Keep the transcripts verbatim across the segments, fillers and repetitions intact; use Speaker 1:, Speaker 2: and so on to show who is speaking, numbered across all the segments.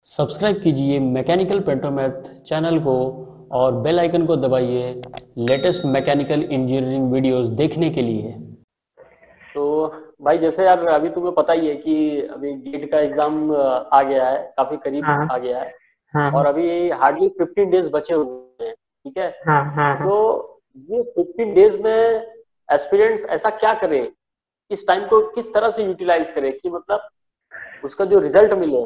Speaker 1: Subscribe कीजिए mechanical पेंटोमैथ channel को और बेल आइकन को दबाइए लेटेस्ट मैकेनिकल इंजीनियरिंग वीडियोस देखने के लिए।
Speaker 2: तो भाई जैसे यार अभी तुम्हें पता ही है कि अभी गेट का एग्जाम आ गया है, काफी करीब
Speaker 3: हाँ
Speaker 2: आ गया है।
Speaker 3: हाँ
Speaker 2: और
Speaker 3: हाँ
Speaker 2: अभी हार्डली फिफ्टीन डेज बचे हुए हैं, ठीक है।
Speaker 3: हाँ हाँ हाँ।
Speaker 2: तो ये फिफ्टीन डेज में एस्पिरेंट्स ऐसा क्या करे, इस टाइम को किस तरह से यूटिलाइज करे कि मतलब उसका जो रिजल्ट मिले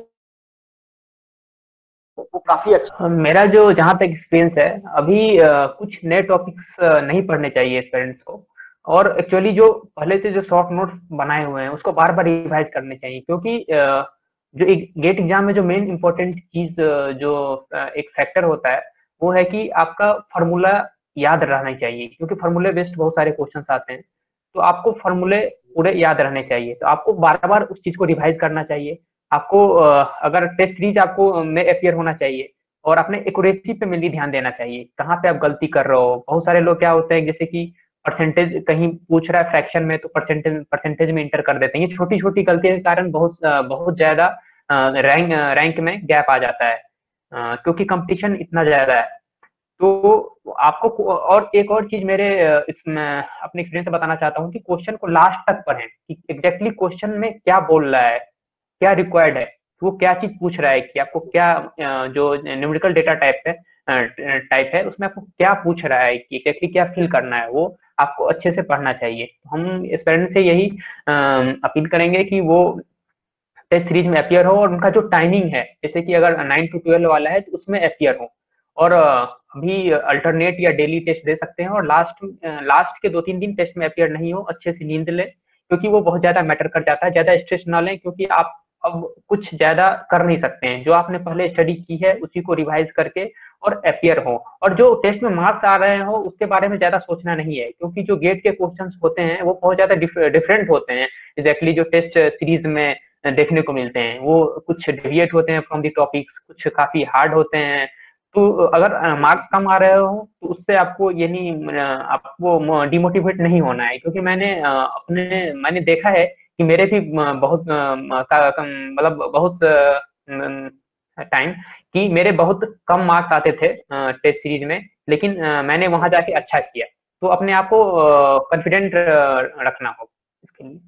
Speaker 2: वो काफी अच्छा।
Speaker 3: अब मेरा जो जहाँ तक एक्सपीरियंस है अभी अ, कुछ नए टॉपिक्स नहीं पढ़ने चाहिए स्टूडेंट्स को। और एक्चुअली जो पहले से जो शॉर्ट नोट्स बनाए हुए हैं उसको बार बार रिवाइज करने चाहिए, क्योंकि अ, जो एक गेट एग्जाम में जो मेन इंपॉर्टेंट चीज अ, जो अ, एक फैक्टर होता है वो है कि आपका फार्मूला याद रहना चाहिए, क्योंकि फार्मूले बेस्ड बहुत सारे क्वेश्चंस आते हैं। तो आपको फार्मूले पूरे याद रहने चाहिए, तो आपको बार बार उस चीज को रिवाइज करना चाहिए। आपको अ, अगर टेस्ट सीरीज आपको अ, में अपियर होना चाहिए और अपने एक्यूरेसी पे मेनली ध्यान देना चाहिए, कहाँ पे आप गलती कर रहे हो। बहुत सारे लोग क्या होते हैं, जैसे कि परसेंटेज कहीं पूछ रहा है फ्रैक्शन में तो परसेंटेज परसेंटेज में इंटर कर देते हैं। ये छोटी छोटी गलतियों के कारण बहुत अ, बहुत ज्यादा रैंक रैंक में गैप आ जाता है, अ, क्योंकि कंपटीशन इतना ज्यादा है। तो आपको को- और एक और चीज मेरे अ, इसमें अपने एक्सपीरियंस से बताना चाहता हूँ कि क्वेश्चन को लास्ट तक पढ़ें कि एग्जैक्टली क्वेश्चन में क्या बोल रहा है, क्या रिक्वायर्ड है, वो क्या चीज पूछ रहा है, कि आपको क्या अ, जो न्यूमेरिकल डेटा टाइप है टाइप है उसमें आपको क्या पूछ रहा है, कि एग्जैक्टली क्या फिल करना है, वो आपको अच्छे से पढ़ना चाहिए। हम स्टूडेंट से यही अपील करेंगे कि वो टेस्ट सीरीज में अपियर हो, और उनका जो टाइमिंग है जैसे कि अगर नाइन टू ट्वेल्व वाला है तो उसमें अपियर हो। और अ, अभी अल्टरनेट या डेली टेस्ट दे सकते हैं, और लास्ट लास्ट के दो तीन दिन टेस्ट में अपियर नहीं हो, अच्छे से नींद ले, क्योंकि वो बहुत ज्यादा मैटर कर जाता है। ज्यादा स्ट्रेस ना लें, क्योंकि आप अब कुछ ज्यादा कर नहीं सकते हैं। जो आपने पहले स्टडी की है उसी को रिवाइज करके और अपियर हो। और जो टेस्ट में मार्क्स आ रहे हो उसके बारे में ज्यादा सोचना नहीं है, क्योंकि जो गेट के क्वेश्चंस होते हैं वो बहुत ज्यादा डिफरेंट होते हैं। एग्जैक्टली जो टेस्ट सीरीज में देखने को मिलते हैं वो कुछ डेविएट होते हैं फ्रॉम दी टॉपिक्स, कुछ काफी हार्ड होते हैं। तो अगर मार्क्स कम आ रहे हो तो उससे आपको ये नहीं अ, आपको डिमोटिवेट नहीं होना है, क्योंकि मैंने अ, अपने मैंने देखा है कि मेरे भी अ, बहुत अ, म- का- कम- मतलब बहुत टाइम कि मेरे बहुत कम मार्क्स आते थे टेस्ट सीरीज में, लेकिन अ, मैंने वहां जाके अच्छा किया। तो अपने आप को कॉन्फिडेंट रखना होगा इसके लिए।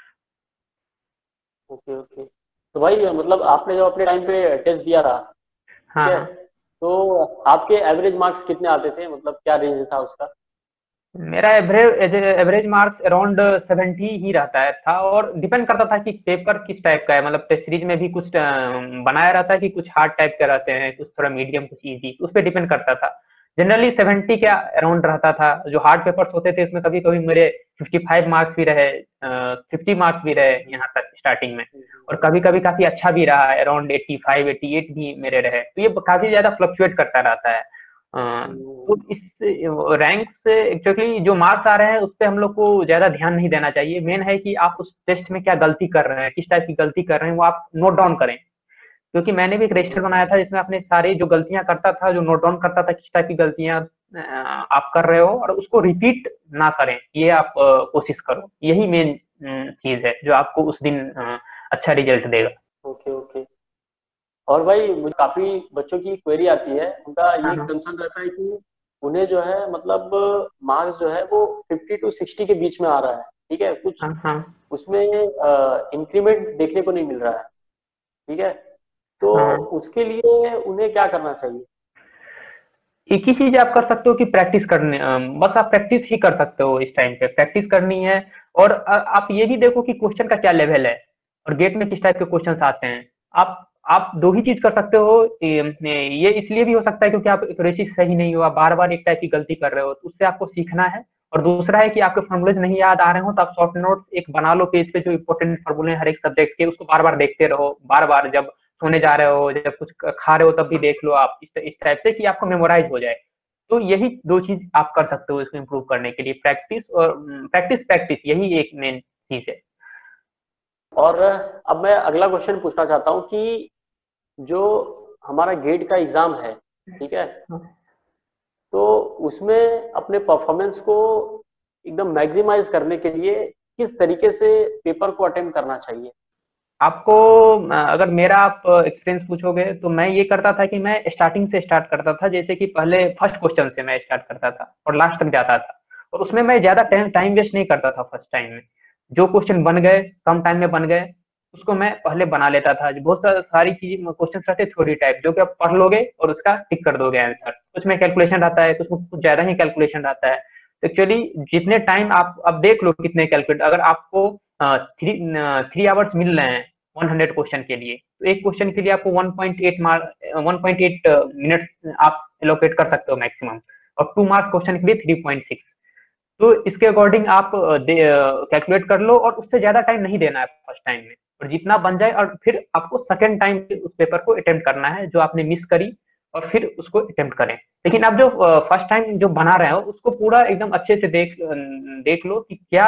Speaker 2: Okay okay. तो भाई मतलब आपने जब अपने टाइम पे टेस्ट दिया था, ठीक
Speaker 3: हाँ
Speaker 2: है,
Speaker 3: हाँ।
Speaker 2: तो आपके एवरेज मार्क्स कितने आते थे, मतलब क्या रेंज था उसका?
Speaker 3: मेरा average average marks around seventy ही रहता है था, और डिपेंड करता था कि पेपर किस टाइप का है। मतलब टेस्ट सीरीज में भी कुछ अ, बनाया रहता है कि कुछ हार्ड टाइप के रहते हैं, कुछ थोड़ा मीडियम, कुछ इजी, उस पर डिपेंड करता था। जनरली सेवेंटी के अराउंड रहता था। जो हार्ड पेपर्स होते थे उसमें कभी कभी मेरे फिफ्टी फाइव मार्क्स भी रहे, फिफ्टी मार्क्स भी रहे यहाँ तक स्टार्टिंग में। और कभी कभी काफी अच्छा भी रहा, around eighty five eighty eight भी मेरे रहे। तो ये काफी ज्यादा फ्लक्चुएट करता रहता है। अ, तो इस रैंक से एक्चुअली जो मार्क्स आ रहे हैं उस पे हम लोग को ज्यादा ध्यान नहीं देना चाहिए। मेन है कि आप उस टेस्ट में क्या गलती कर रहे हैं, किस टाइप की गलती कर रहे हैं, वो आप नोट डाउन करें। क्योंकि मैंने भी एक रजिस्टर बनाया था जिसमें अपने सारे जो गलतियां करता था, जो नोट डाउन करता था किस टाइप की गलतियां अ, आप कर रहे हो, और उसको रिपीट ना करें, ये आप अ, कोशिश करो। यही मेन चीज है जो आपको उस दिन अ, अच्छा रिजल्ट देगा।
Speaker 2: Okay okay. और भाई मुझे काफी बच्चों की क्वेरी आती है, उनका
Speaker 3: हाँ
Speaker 2: ये
Speaker 3: हाँ
Speaker 2: कंसर्न रहता है कि उन्हें जो है मतलब मार्क्स जो है वो फिफ्टी टू सिक्सटी के बीच में आ रहा है, ठीक है, कुछ
Speaker 3: हाँ हाँ
Speaker 2: उसमें इंक्रीमेंट देखने को नहीं मिल रहा है, ठीक है। तो
Speaker 3: हाँ।
Speaker 2: उसके लिए उन्हें क्या करना चाहिए?
Speaker 3: एक ही चीज आप कर सकते हो कि प्रैक्टिस करने, अम, बस आप प्रैक्टिस ही कर सकते हो। इस टाइम पे प्रैक्टिस करनी है। और अ, आप ये भी देखो कि क्वेश्चन का क्या लेवल है, और गेट में किस टाइप के क्वेश्चंस आते हैं। आप आप दो ही चीज कर सकते हो। ये ये इसलिए भी हो सकता है क्योंकि आप एक्यूरेसी सही नहीं हो, आप बार बार एक टाइप की गलती कर रहे हो, तो उससे आपको सीखना है। और दूसरा है कि आपके फॉर्मूलेज नहीं याद आ रहे हो तो आप शॉर्ट नोट एक बना लो पेज पे, जो इंपॉर्टेंट फॉर्मूले हैं हर एक सब्जेक्ट के, उसको बार बार देखते रहो। बार बार जब सोने जा रहे हो, जब कुछ खा रहे हो तब भी देख लो आप, इस, इस टाइप से कि आपको मेमोराइज हो जाए। तो यही दो चीज आप कर सकते हो इसको इम्प्रूव करने के लिए, प्रैक्टिस और प्रैक्टिस प्रैक्टिस, यही एक मेन चीज है।
Speaker 2: और अब मैं अगला क्वेश्चन पूछना चाहता हूँ कि जो हमारा गेट का एग्जाम है, ठीक है, तो उसमें अपने परफॉर्मेंस को एकदम मैक्सिमाइज करने के लिए किस तरीके से पेपर को अटेम्प्ट करना चाहिए?
Speaker 3: आपको अ, अगर मेरा आप एक्सपीरियंस पूछोगे तो मैं ये करता था कि मैं स्टार्टिंग से स्टार्ट करता था, जैसे कि पहले फर्स्ट क्वेश्चन से मैं स्टार्ट करता था और लास्ट तक जाता था, और उसमें मैं ज्यादा टाइम टाइम वेस्ट नहीं करता था। फर्स्ट टाइम में जो क्वेश्चन बन गए, कम टाइम में बन गए, उसको मैं पहले बना लेता था। बहुत सा, सारी चीज क्वेश्चन रहते थ्योरी टाइप, जो कि आप पढ़ लोगे और उसका टिक कर दोगे आंसर। कुछ में कैलकुलेशन रहता है, कुछ में कुछ ज्यादा ही कैलकुलेशन रहता है। एक्चुअली जितने टाइम आप अब देख लो कितने कैलकुलेट, अगर आपको थ्री थ्री आवर्स मिल रहे हैं हंड्रेड क्वेश्चन के लिए, तो एक क्वेश्चन के लिए आपको one point eight mark one point eight minute आप एलोकेट कर सकते हो मैक्सिमम, और टू मार्क्स क्वेश्चन के लिए थ्री पॉइंट सिक्स। तो इसके अकॉर्डिंग आप कैलकुलेट कर लो, और उससे ज्यादा टाइम नहीं देना है फर्स्ट टाइम में, और जितना बन जाए, और फिर आपको सेकंड टाइम उस पेपर को अटेम्प्ट करना है जो आपने मिस करी, और फिर उसको अटेम्प्ट करें। लेकिन आप जो फर्स्ट टाइम जो बना रहे हो उसको पूरा एकदम अच्छे से देख देख लो कि क्या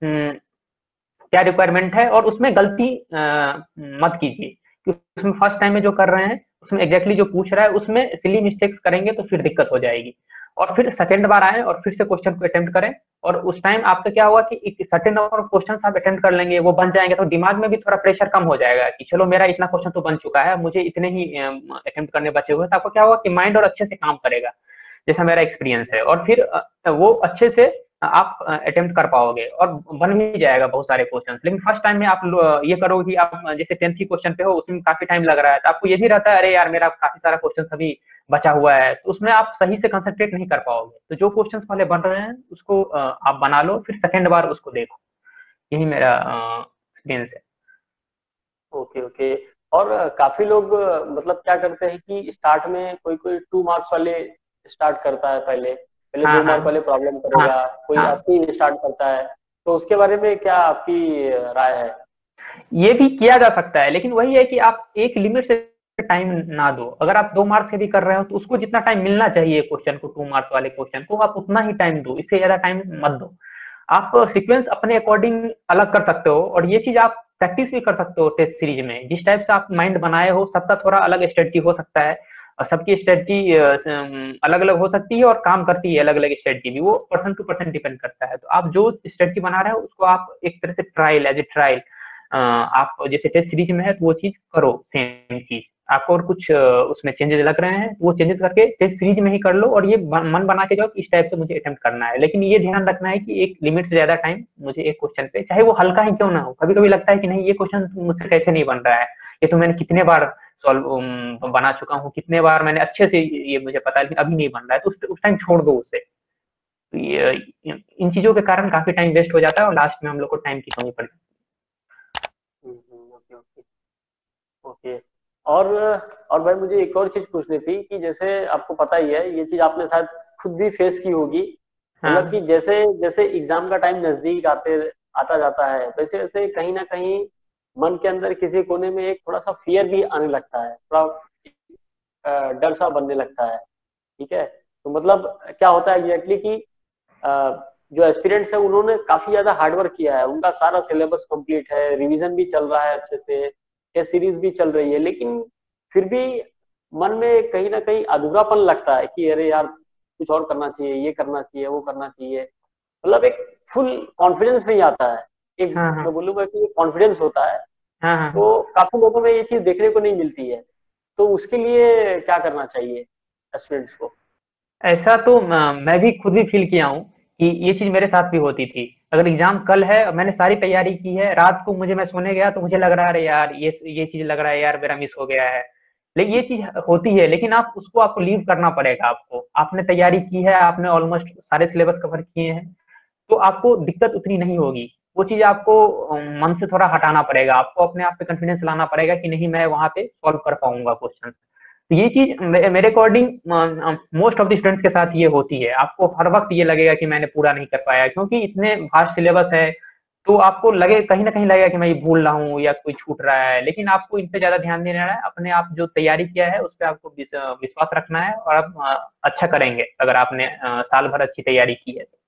Speaker 3: क्या रिक्वायरमेंट है, और उसमें गलती आ, मत कीजिए, क्योंकि उसमें फर्स्ट टाइम में जो कर रहे हैं उसमें एग्जैक्टली जो पूछ रहा है उसमें सिली मिस्टेक्स करेंगे तो फिर दिक्कत हो जाएगी। और फिर सेकंड बार आए और फिर से क्वेश्चन को अटेम्प्ट करें, और उस टाइम आपका क्या हुआ कि एक सर्टेन नंबर ऑफ क्वेश्चन आप अटेम्प्ट कर लेंगे, वो बन जाएंगे, तो दिमाग में भी थोड़ा प्रेशर कम हो जाएगा कि चलो मेरा इतना क्वेश्चन तो बन चुका है, मुझे इतने ही अटेम्प्ट करने बचे हुए। तो आपको क्या होगा कि माइंड और अच्छे से काम करेगा, जैसा मेरा एक्सपीरियंस है, और फिर वो अच्छे से आप अटेम्प्ट कर पाओगे और बन भी जाएगा बहुत सारे क्वेश्चन। लेकिन फर्स्ट टाइम में आप ये करोगे कि आप जैसे टेंथ की क्वेश्चन पे हो, उसमें काफी टाइम लग रहा है, तो आपको ये भी रहता है अरे यार मेरा काफी सारा क्वेश्चन अभी बचा हुआ है, तो उसमें आप सही से कंसंट्रेट नहीं कर पाओगे। तो जो क्वेश्चन पहले बन रहे हैं उसको आप बना लो, फिर सेकेंड बार उसको देखो। यही मेरा एक्सपीरियंस है।
Speaker 2: Okay okay. और काफी लोग मतलब क्या करते हैं कि स्टार्ट में कोई कोई टू मार्क्स वाले स्टार्ट करता है, पहले पहले
Speaker 3: हाँ
Speaker 2: दो
Speaker 3: हाँ
Speaker 2: मार्क वाले प्रॉब्लम
Speaker 3: हाँ
Speaker 2: करेगा, कोई
Speaker 3: हाँ।
Speaker 2: ऐसे ही स्टार्ट करता है। तो उसके बारे में क्या आपकी राय है?
Speaker 3: ये भी किया जा सकता है, लेकिन वही है कि आप एक लिमिट से टाइम ना दो। अगर आप दो मार्क्स के भी कर रहे हो तो उसको जितना टाइम मिलना चाहिए क्वेश्चन को, टू मार्क्स वाले क्वेश्चन को आप उतना ही टाइम दो, इससे ज्यादा टाइम मत दो। आप सीक्वेंस अपने अकॉर्डिंग अलग कर सकते हो, और ये चीज आप प्रैक्टिस भी कर सकते हो टेस्ट सीरीज में। जिस टाइप से आप माइंड बनाए हो सबका थोड़ा अलग स्ट्रेटजी हो सकता है, और सबकी स्ट्रेटजी अलग अलग हो सकती है, और काम करती है अलग अलग स्ट्रेटजी भी, वो पर्सन टू पर्सन डिपेंड करता है। तो आप जो स्ट्रेटजी बना रहे हो उसको आप एक तरह से ट्रायल एज ए ट्रायल, आप जैसे टेस्ट सीरीज में है तो वो चीज करो, सेम चीज आपको, और कुछ उसमें चेंजेस लग रहे हैं वो चेंजेस करके टेस्ट सीरीज में ही कर लो, और ये मन बना के जाओ कि इस टाइप से मुझे अटेम्प्ट करना है। लेकिन ये ध्यान रखना है कि एक लिमिट से ज्यादा टाइम मुझे एक क्वेश्चन पे, चाहे वो हल्का ही क्यों ना हो। कभी कभी लगता है कि नहीं ये क्वेश्चन मुझसे कैसे नहीं बन रहा है, ये तो मैंने कितने बार सॉल्व बना चुका हूँ, कितने बार मैंने अच्छे से ये मुझे पता है, लेकिन अभी नहीं बन रहा है, तो उस टाइम छोड़ दो उसे। तो ये इन चीजों के कारण काफी टाइम वेस्ट हो जाता है, और लास्ट में हम लोग को टाइम की कमी पड़ती
Speaker 2: ओके ओके ओके। और और भाई मुझे एक और चीज पूछनी थी कि जैसे आपको पता ही है, ये चीज आपने शायद खुद भी फेस की होगी,
Speaker 3: है।
Speaker 2: मतलब कि
Speaker 3: हाँ
Speaker 2: जैसे जैसे एग्जाम का टाइम नजदीक आते आता जाता है, वैसे वैसे कहीं ना कहीं मन के अंदर किसी कोने में एक थोड़ा सा फियर भी आने लगता है, थोड़ा अ, डर सा बनने लगता है। ठीक है, तो मतलब क्या होता है एग्जैक्टली कि अ, जो एस्पिरेंट्स है उन्होंने काफी ज्यादा हार्डवर्क किया है, उनका सारा सिलेबस कंप्लीट है, रिवीजन भी चल रहा है अच्छे से, टेस्ट सीरीज भी चल रही है, लेकिन फिर भी मन में कहीं ना कहीं अधूरापन लगता है कि अरे यार कुछ और करना चाहिए, ये करना चाहिए, वो करना चाहिए। मतलब एक फुल कॉन्फिडेंस नहीं आता है, एक
Speaker 3: हाँ हाँ
Speaker 2: मैं बोलूंगा कि एक कॉन्फिडेंस होता है,
Speaker 3: हाँ हाँ।
Speaker 2: तो काफी लोगों में ये चीज देखने को नहीं मिलती है। तो उसके लिए क्या करना चाहिए एस्पिरेंट्स को?
Speaker 3: ऐसा तो अ, मैं भी खुद भी फील किया हूँ कि ये चीज मेरे साथ भी होती थी। अगर एग्जाम कल है और मैंने सारी तैयारी की है, रात को मुझे मैं सोने गया तो मुझे लग रहा है अरे यार ये ये चीज लग रहा है यार मेरा मिस हो गया है। लेकिन ये चीज होती है, लेकिन आप उसको आपको लीव करना पड़ेगा। आपको आपने तैयारी की है, आपने ऑलमोस्ट सारे सिलेबस कवर किए हैं, तो आपको दिक्कत उतनी नहीं होगी। वो चीज आपको अ, मन से थोड़ा हटाना पड़ेगा, आपको अपने आप पे कॉन्फिडेंस लाना पड़ेगा कि नहीं मैं वहां पे सॉल्व कर पाऊंगा क्वेश्चन। तो ये चीज मे- मेरे according most of the students के साथ ये होती है। आपको हर वक्त ये लगेगा कि मैंने पूरा नहीं कर पाया, क्योंकि इतने भास्ट सिलेबस है, तो आपको लगे कहीं ना कहीं लगेगा कि मैं ये भूल रहा हूँ या कोई छूट रहा है। लेकिन आपको इन पे ज्यादा ध्यान नहीं देना है, अपने आप जो तैयारी किया है उस पर आपको विस- विश्वास रखना है, और आप अ, अच्छा करेंगे अगर आपने अ, साल भर अच्छी तैयारी की है तो।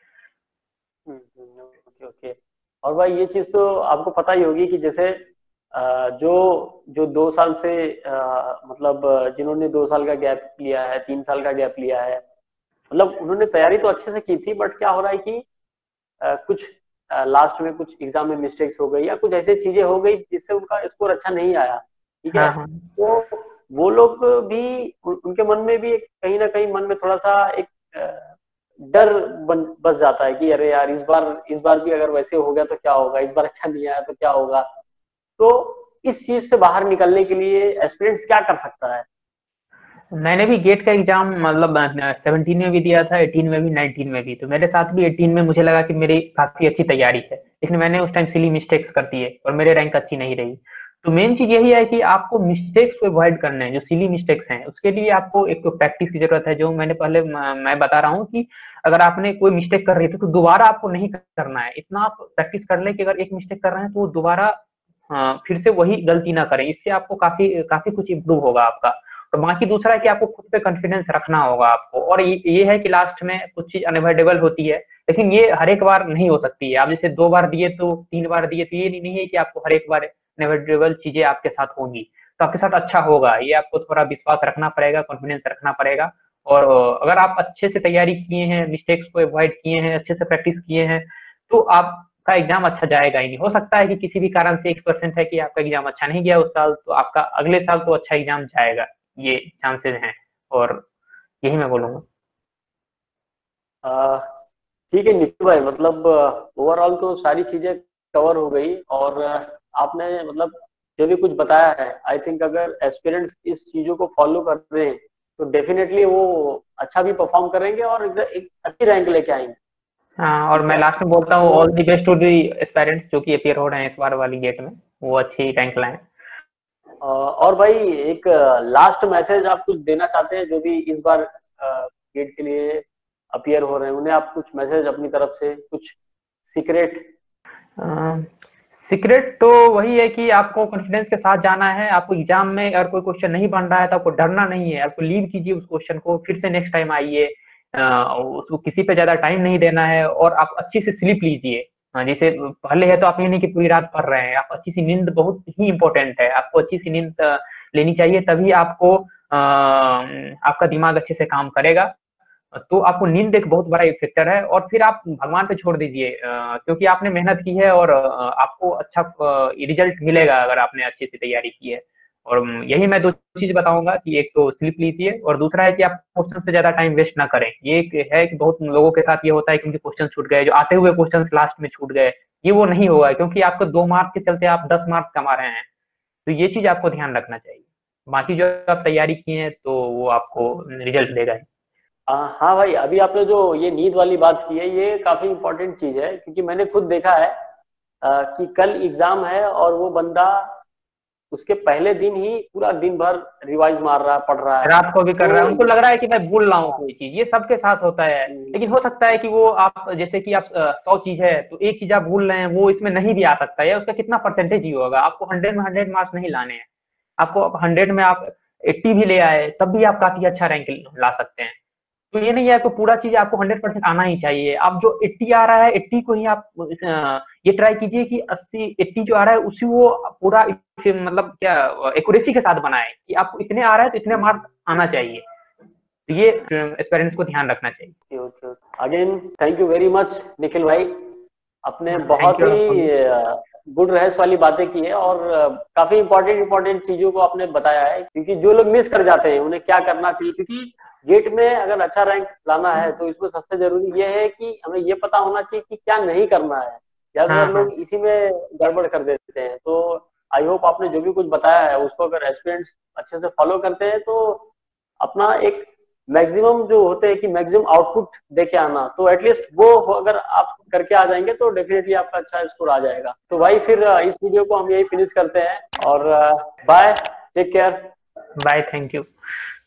Speaker 2: Okay okay. और भाई ये चीज तो आपको पता ही होगी कि जैसे अ, जो जो दो साल से अ, मतलब अ, जिन्होंने दो साल का गैप लिया है, तीन साल का गैप लिया है, मतलब उन्होंने तैयारी तो अच्छे से की थी, बट क्या हो रहा है कि अ, कुछ लास्ट में कुछ एग्जाम में मिस्टेक्स हो गई या कुछ ऐसी चीजें हो गई जिससे उनका स्कोर अच्छा नहीं आया, ठीक है।
Speaker 3: हाँ हाँ
Speaker 2: तो वो लोग भी, उनके मन में भी कहीं ना कहीं मन में थोड़ा सा एक डर बन बस जाता है कि अरे यार, इस बार इस बार भी अगर वैसे हो गया तो क्या होगा, इस बार अच्छा नहीं आया तो क्या होगा। तो इस चीज से बाहर निकलने के लिए एस्पिरेंट्स क्या कर सकता है?
Speaker 3: मैंने भी गेट का एग्जाम मतलब सेवनटीन में भी दिया था, एटीन में भी, नाइनटीन में भी। तो मेरे साथ भी एटीन में मुझे लगा कि मेरी काफी अच्छी तैयारी है, लेकिन मैंने उस टाइम सिली मिस्टेक्स कर दिए और मेरे रैंक अच्छी नहीं रही। तो मेन चीज यही है कि आपको मिस्टेक्स को अवॉइड करने हैं, जो सिली मिस्टेक्स हैं उसके लिए आपको एक तो प्रैक्टिस की जरूरत है। जो मैंने पहले मैं बता रहा हूँ कि अगर आपने कोई मिस्टेक कर रही थी तो दोबारा आपको नहीं करना है। इतना आप प्रैक्टिस कर लें कि अगर एक मिस्टेक कर रहे हैं तो दोबारा फिर से वही गलती ना करें। इससे आपको काफी काफी कुछ इम्प्रूव होगा आपका। तो बाकी दूसरा है कि आपको खुद पे कॉन्फिडेंस रखना होगा आपको। और ये, ये है कि लास्ट में कुछ चीज अनअवॉइडेबल होती है, लेकिन ये हर एक बार नहीं हो सकती है। आप जैसे दो बार दिए तो तीन बार दिए तो ये नहीं है कि आपको हर एक बार अनअवॉइडेबल चीजें आपके साथ होंगी। तो आपके साथ अच्छा होगा, ये आपको थोड़ा विश्वास रखना पड़ेगा, कॉन्फिडेंस रखना पड़ेगा। और अगर आप अच्छे से तैयारी किए हैं, मिस्टेक्स को अवॉइड किए हैं, अच्छे से प्रैक्टिस किए हैं, तो आपका एग्जाम अच्छा जाएगा ही नहीं। हो सकता है कि किसी भी कारण से एक परसेंट है कि आपका एग्जाम अच्छा नहीं गया उस साल, तो आपका अगले साल तो अच्छा एग्जाम जाएगा, ये चांसेस हैं। और यही मैं बोलूंगा।
Speaker 2: आ, ठीक है निखिल भाई, मतलब ओवरऑल तो सारी चीजें कवर हो गई। और अ, आपने मतलब जो भी कुछ बताया है, आई थिंक अगर एस्पिरेंट्स इस चीजों को फॉलो कर रहे हैं तो डेफिनेटली वो अच्छा भी परफॉर्म करेंगे और एक, एक अच्छी रैंक लेके आएंगे,
Speaker 3: हाँ, और
Speaker 2: ठीक
Speaker 3: मैं
Speaker 2: है।
Speaker 3: लास्ट में बोलता हूँ
Speaker 2: तो
Speaker 3: all the best to the aspirants जो कि अपियर हो रहे हैं इस बार वाली गेट में, वो अच्छी रैंक लाएं।
Speaker 2: अ, और भाई एक लास्ट मैसेज आप कुछ देना चाहते हैं जो भी इस बार गेट के लिए अपियर हो रहे हैं, उन्हें आप कुछ मैसेज अपनी तरफ से, कुछ सीक्रेट?
Speaker 3: सीक्रेट तो वही है कि आपको कॉन्फिडेंस के साथ जाना है। आपको एग्जाम में अगर कोई क्वेश्चन नहीं बन रहा है तो आपको डरना नहीं है, आपको लीव कीजिए उस क्वेश्चन को, फिर से नेक्स्ट टाइम आइए। अ, उसको किसी पे ज्यादा टाइम नहीं देना है और आप अच्छी से स्लीप लीजिए। हाँ, जैसे पहले है तो आप ये नहीं कि पूरी रात पढ़ रहे हैं, आप अच्छी सी नींद बहुत ही इंपॉर्टेंट है। आपको अच्छी सी नींद अ, लेनी चाहिए, तभी आपको अ, आपका दिमाग अच्छे से काम करेगा। तो आपको नींद एक बहुत बड़ा एक फैक्टर है। और फिर आप भगवान पे छोड़ दीजिए, अ, क्योंकि आपने मेहनत की है और अ, आपको अच्छा रिजल्ट मिलेगा अगर आपने अच्छे से तैयारी की है। और अम, यही मैं दो चीज बताऊंगा कि एक तो स्लीप लीजिए और दूसरा है कि आप क्वेश्चन से ज्यादा टाइम वेस्ट ना करें। ये एक है कि बहुत लोगों के साथ ये होता है कि उनके क्वेश्चन छूट गए, जो आते हुए क्वेश्चन लास्ट में छूट गए। ये वो नहीं होगा, क्योंकि आपको दो मार्क्स के चलते आप दस मार्क्स कमा रहे हैं। तो ये चीज आपको ध्यान रखना चाहिए। बाकी जो आप तैयारी किए हैं तो वो आपको रिजल्ट देगा ही।
Speaker 2: आ, हाँ भाई, अभी आपने जो ये नींद वाली बात की है, ये काफी इंपॉर्टेंट चीज है, क्योंकि मैंने खुद देखा है आ, कि कल एग्जाम है और वो बंदा उसके पहले दिन ही पूरा दिन भर रिवाइज मार रहा है, पढ़ रहा है।
Speaker 3: रात को भी कर रहा है,
Speaker 2: तो
Speaker 3: उनको लग रहा है कि मैं भूल रहा हूँ
Speaker 2: हाँ,
Speaker 3: कोई चीज। ये सबके साथ होता है।
Speaker 2: हम्म,
Speaker 3: लेकिन हो सकता है कि वो आप जैसे कि आप सौ चीज है तो एक चीज आप भूल रहे हैं, वो इसमें नहीं भी आ सकता है, उसका कितना परसेंटेज ही होगा। आपको हंड्रेड में हंड्रेड मार्क्स नहीं लाने हैं। आपको हंड्रेड में आप एट्टी भी ले आए तब भी आप काफी अच्छा रैंक ला सकते हैं। तो ये नहीं है तो पूरा चीज आपको हंड्रेड परसेंट आना ही चाहिए। आप जो एट्टी आ रहा है एट्टी को ही आप अ, ये ट्राई कीजिए कि अस्सी एट्टी जो आ रहा है उसी वो पूरा मतलब क्या एक्यूरेसी के साथ बनाए कि आपको इतने आ रहा है तो इतने मार्क्स आना चाहिए। तो ये पेरेंट्स को ध्यान रखना चाहिए।
Speaker 2: Again thank you very much Nikhil भाई, आपने
Speaker 3: थैंक
Speaker 2: बहुत
Speaker 3: यू
Speaker 2: ही गुड रहस्य वाली बातें की है और अ, काफी इंपॉर्टेंट इंपॉर्टेंट चीजों को आपने बताया है, क्योंकि जो लोग मिस कर जाते हैं उन्हें क्या करना चाहिए। क्योंकि गेट में अगर अच्छा रैंक लाना है तो इसमें सबसे जरूरी ये है कि हमें ये पता होना चाहिए कि क्या नहीं करना है।
Speaker 3: हाँ
Speaker 2: ज्यादातर
Speaker 3: हाँ
Speaker 2: लोग इसी में गड़बड़ कर देते हैं। तो आई होप आपने जो भी कुछ बताया है उसको अगर एस्पिरेंट्स अच्छे से फॉलो करते हैं तो अपना एक मैक्सिमम जो होते हैं कि मैक्सिमम आउटपुट देके आना, तो एटलीस्ट वो अगर आप करके आ जाएंगे तो डेफिनेटली आपका अच्छा स्कोर आ जाएगा। तो भाई फिर अ, इस वीडियो को हम यही फिनिश करते हैं और bye, take care.
Speaker 3: Bye, thank you.